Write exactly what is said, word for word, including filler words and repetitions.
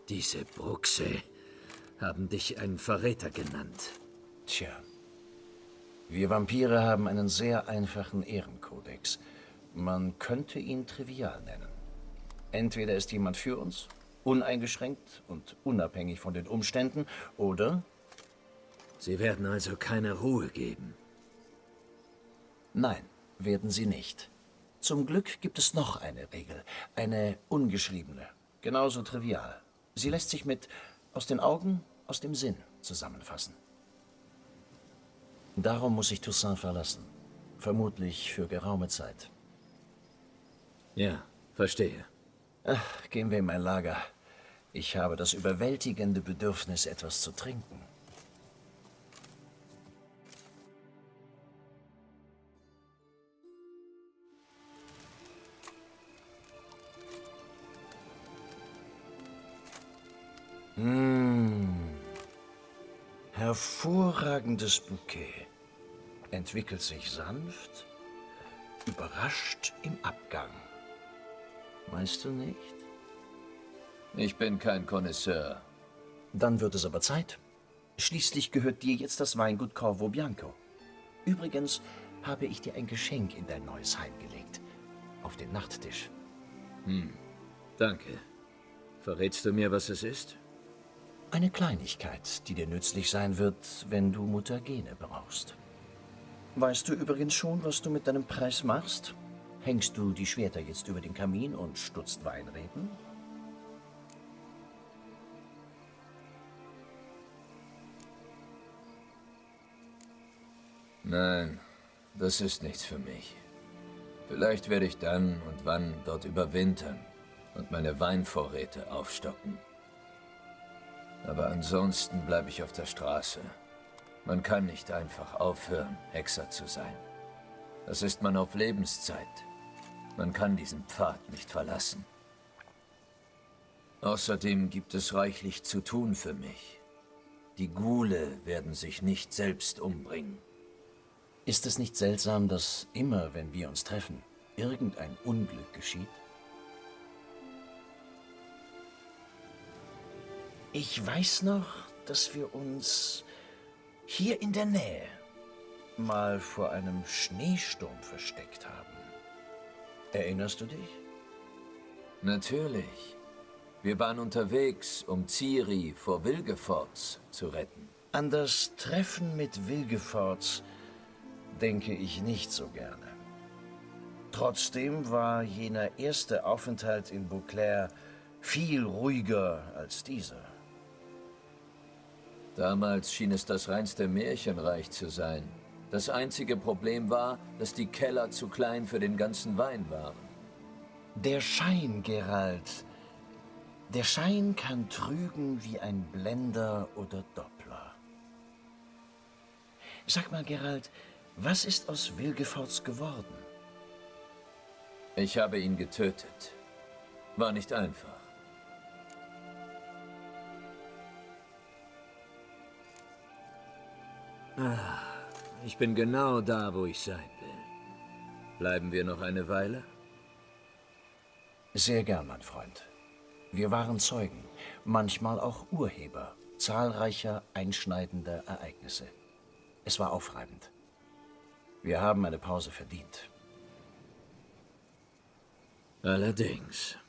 Diese Bruxe haben dich einen Verräter genannt. Tja. Wir Vampire haben einen sehr einfachen Ehrenkodex. Man könnte ihn trivial nennen. Entweder ist jemand für uns, uneingeschränkt und unabhängig von den Umständen, oder... Sie werden also keine Ruhe geben. Nein, werden sie nicht. Zum Glück gibt es noch eine Regel, eine ungeschriebene, genauso trivial. Sie lässt sich mit aus den Augen, aus dem Sinn zusammenfassen. Darum muss ich Toussaint verlassen. Vermutlich für geraume Zeit. Ja, verstehe. Ach, gehen wir in mein Lager. Ich habe das überwältigende Bedürfnis, etwas zu trinken. Mmh. Hervorragendes Bouquet. Entwickelt sich sanft, überrascht im Abgang. Meinst du nicht? Ich bin kein Connoisseur. Dann wird es aber Zeit. Schließlich gehört dir jetzt das Weingut Corvo Bianco. Übrigens habe ich dir ein Geschenk in dein neues Heim gelegt. Auf den Nachttisch. Hm, danke. Verrätst du mir, was es ist? Eine Kleinigkeit, die dir nützlich sein wird, wenn du Mutagene brauchst. Weißt du übrigens schon, was du mit deinem Preis machst? Hängst du die Schwerter jetzt über den Kamin und stutzt Weinreben? Nein, das ist nichts für mich. Vielleicht werde ich dann und wann dort überwintern und meine Weinvorräte aufstocken. Aber ansonsten bleibe ich auf der Straße. Man kann nicht einfach aufhören, Hexer zu sein. Das ist man auf Lebenszeit. Man kann diesen Pfad nicht verlassen. Außerdem gibt es reichlich zu tun für mich. Die Ghule werden sich nicht selbst umbringen. Ist es nicht seltsam, dass immer, wenn wir uns treffen, irgendein Unglück geschieht? Ich weiß noch, dass wir uns hier in der Nähe mal vor einem Schneesturm versteckt haben. Erinnerst du dich? Natürlich. Wir waren unterwegs, um Ciri vor Wilgefortz zu retten. An das Treffen mit Wilgefortz denke ich nicht so gerne. Trotzdem war jener erste Aufenthalt in Beauclair viel ruhiger als dieser. Damals schien es das reinste Märchenreich zu sein. Das einzige Problem war, dass die Keller zu klein für den ganzen Wein waren. Der Schein, Geralt. Der Schein kann trügen wie ein Blender oder Doppler. Sag mal, Geralt, was ist aus Wilgefortz geworden? Ich habe ihn getötet. War nicht einfach. Ah, ich bin genau da, wo ich sein will. Bleiben wir noch eine Weile? Sehr gern, mein Freund. Wir waren Zeugen, manchmal auch Urheber zahlreicher einschneidender Ereignisse. Es war aufreibend. Wir haben eine Pause verdient. Allerdings.